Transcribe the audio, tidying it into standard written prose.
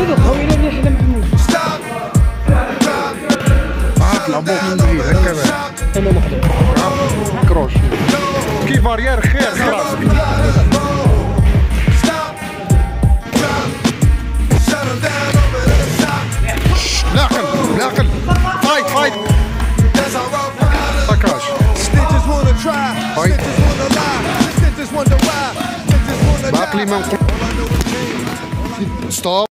خوينا مليح هذا محمود. لعبوه من بعيد هكا باين. انا نحضر كروش كي فاريير خير راسك. بالعقل بالعقل فايت فايت ساكاج فايت بعقلي ما نقول ستوب.